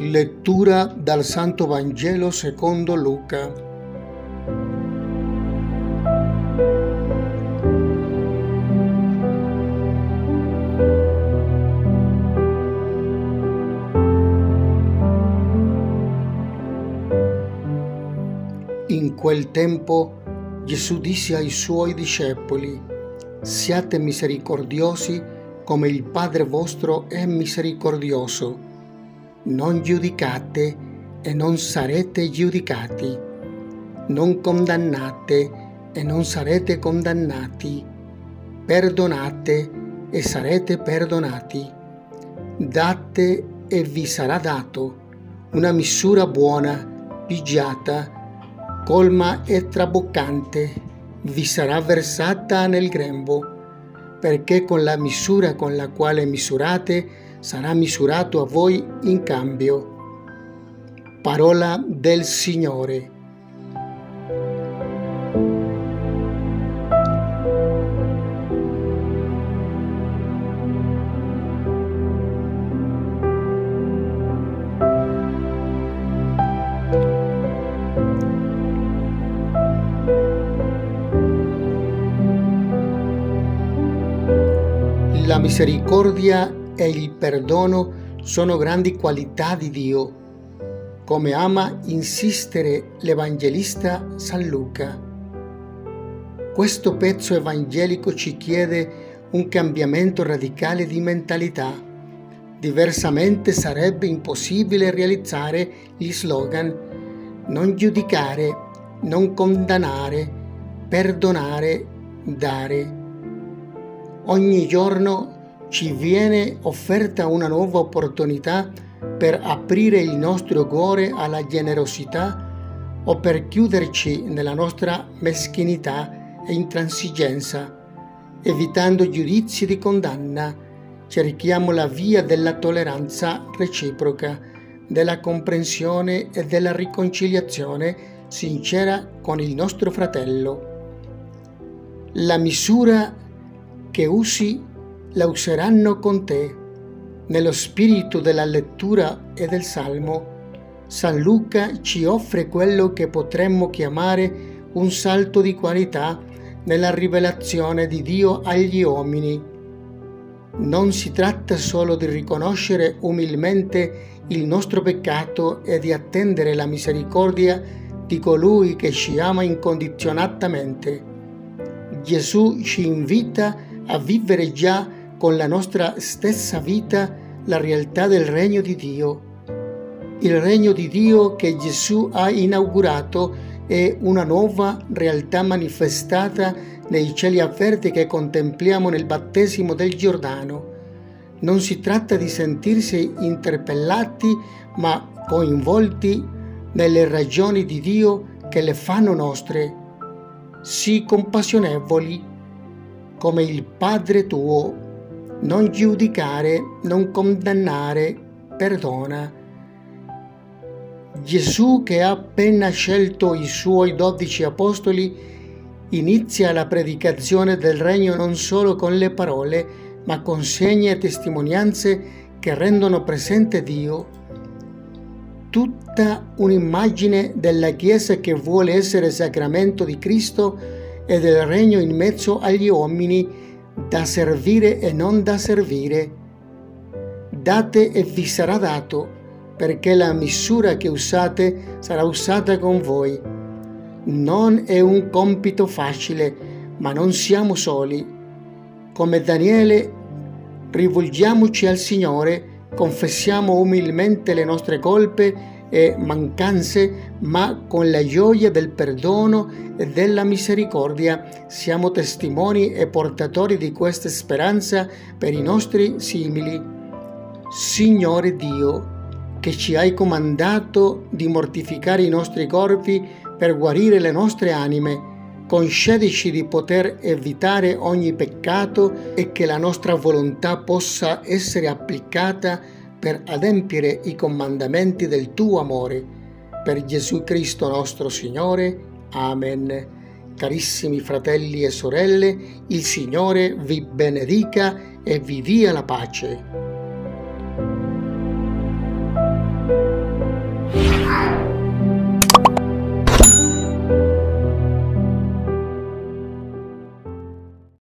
Lettura dal Santo Vangelo secondo Luca. In quel tempo Gesù disse ai suoi discepoli: «Siate misericordiosi come il Padre vostro è misericordioso. Non giudicate e non sarete giudicati. Non condannate e non sarete condannati. Perdonate e sarete perdonati. Date e vi sarà dato. Una misura buona, pigiata, colma e traboccante vi sarà versata nel grembo, perché con la misura con la quale misurate sarà misurato a voi in cambio». Parola del Signore. La misericordia e il perdono sono grandi qualità di Dio, come ama insistere l'Evangelista San Luca. Questo pezzo evangelico ci chiede un cambiamento radicale di mentalità. Diversamente sarebbe impossibile realizzare gli slogan: non giudicare, non condannare, perdonare, dare. Ogni giorno ci viene offerta una nuova opportunità per aprire il nostro cuore alla generosità o per chiuderci nella nostra meschinità e intransigenza. Evitando giudizi di condanna, cerchiamo la via della tolleranza reciproca, della comprensione e della riconciliazione sincera con il nostro fratello. La misura che usi la useranno con te. Nello spirito della lettura e del Salmo, San Luca ci offre quello che potremmo chiamare un salto di qualità nella rivelazione di Dio agli uomini. Non si tratta solo di riconoscere umilmente il nostro peccato e di attendere la misericordia di colui che ci ama incondizionatamente. Gesù ci invita a vivere già con la nostra stessa vita la realtà del Regno di Dio. Il Regno di Dio che Gesù ha inaugurato è una nuova realtà manifestata nei cieli aperti che contempliamo nel battesimo del Giordano. Non si tratta di sentirsi interpellati, ma coinvolti nelle ragioni di Dio che le fanno nostre. Sii compassionevoli come il Padre tuo. Non giudicare, non condannare, perdona. Gesù, che ha appena scelto i suoi 12 apostoli, inizia la predicazione del Regno non solo con le parole, ma con segni e testimonianze che rendono presente Dio. Tutta un'immagine della Chiesa che vuole essere sacramento di Cristo e del Regno in mezzo agli uomini, da servire e non da servire. Date e vi sarà dato, perché la misura che usate sarà usata con voi. Non è un compito facile, ma non siamo soli. Come Daniele, rivolgiamoci al Signore, confessiamo umilmente le nostre colpe e mancanze, ma con la gioia del perdono e della misericordia siamo testimoni e portatori di questa speranza per i nostri simili. Signore Dio, che ci hai comandato di mortificare i nostri corpi per guarire le nostre anime, concedici di poter evitare ogni peccato e che la nostra volontà possa essere applicata per adempiere i comandamenti del tuo amore. Per Gesù Cristo nostro Signore. Amen. Carissimi fratelli e sorelle, il Signore vi benedica e vi dia la pace.